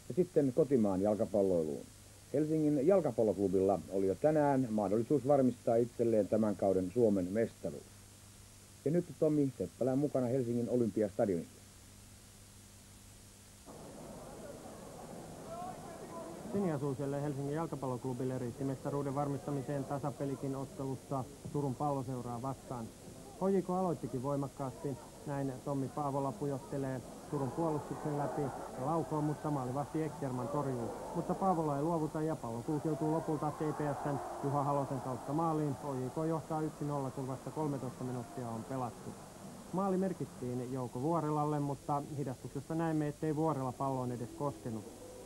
Ja sitten kotimaan jalkapalloiluun. Helsingin jalkapalloklubilla oli jo tänään mahdollisuus varmistaa itselleen tämän kauden Suomen mestaruus. Ja nyt Tommi Seppälä mukana Helsingin Olympiastadionilla. Siniasuiselle Helsingin jalkapalloklubille riitti mestaruuden varmistamiseen tasapelikin ottelussa Turun Palloseuraa vastaan. HJK aloittikin voimakkaasti, näin Tommi Paavola pujottelee Turun puolustuksen läpi ja laukoo, mutta maalivahti Ekkerman torjuu. Mutta Paavola ei luovuta ja pallo kulkeutuu lopulta TPS:n Juha Halosen kautta maaliin. HJK johtaa 1-0, kun vasta 13 minuuttia on pelattu. Maali merkittiin Jouko Vuorelalle, mutta hidastuksesta näemme, ettei Vuorela palloon edes koskenut.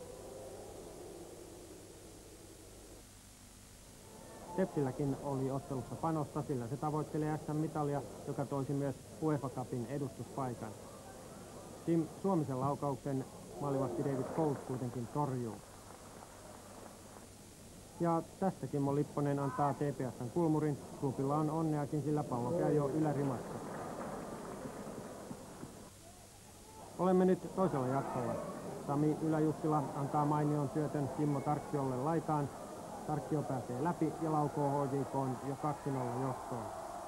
Tepsilläkin oli ottelussa panosta, sillä se tavoittelee SM-mitalia, joka toisi myös UEFA Cupin edustuspaikan. Tim Suomisen laukauksen maalivahti David Coles kuitenkin torjuu. Ja tästä Kimmo Lipponen antaa TPS:n kulmurin. Klubilla on onneakin, sillä pallo käy jo ylärimassa. Olemme nyt toisella jaksolla. Sami Ylä-Jussila antaa mainion syötön Kimmo Tarkkiolle laitaan. Tarkkio pääsee läpi ja laukoo HJK:n jo 2-0 johtoon.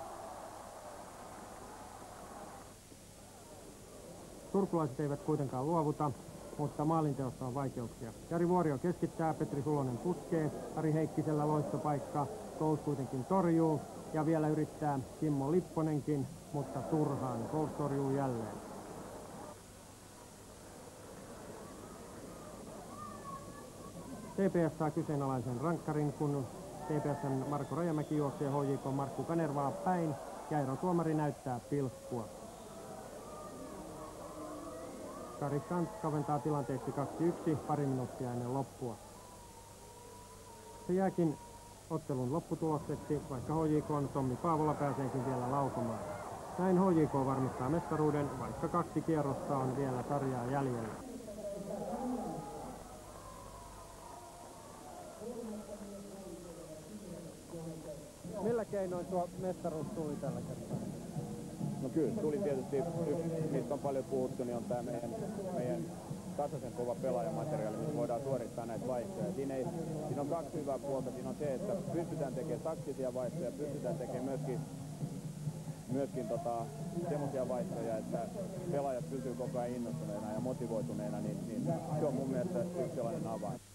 Turkulaiset eivät kuitenkaan luovuta, mutta maalinteossa on vaikeuksia. Jari Vuorio keskittää, Petri Sulonen puskee, Ari Heikkisellä loistopaikka, Coles kuitenkin torjuu ja vielä yrittää Kimmo Lipponenkin, mutta turhaan. Coles torjuu jälleen. TPS saa kyseenalaisen rankkarin, kun TPS:n Marko Rajamäki juoksee HJK Markku Kanervaa päin ja erotuomari näyttää pilkkua. Kari Kant kaventaa tilanteeksi 2-1 pari minuuttia ennen loppua. Se jääkin ottelun lopputulokseksi, vaikka HJK:n Tommi Paavola pääseekin vielä laukomaan. Näin HJK varmistaa mestaruuden, vaikka 2 kierrosta on vielä sarjaa jäljellä. Millä keinoin tuo mestaruus tuli tällä kertaa? No kyllä, tuli tietysti yksi, mistä on paljon puhuttu, niin on tämä meidän tasaisen kova pelaajamateriaali, missä voidaan suorittaa näitä vaihtoja. Siinä on 2 hyvää puolta. Siinä on se, että pystytään tekemään taktisia vaihtoja, pystytään tekemään myöskin semmoisia vaihtoja, että pelaajat pysyvät koko ajan innostuneena ja motivoituneena, niin se on mun mielestä yksi sellainen avain.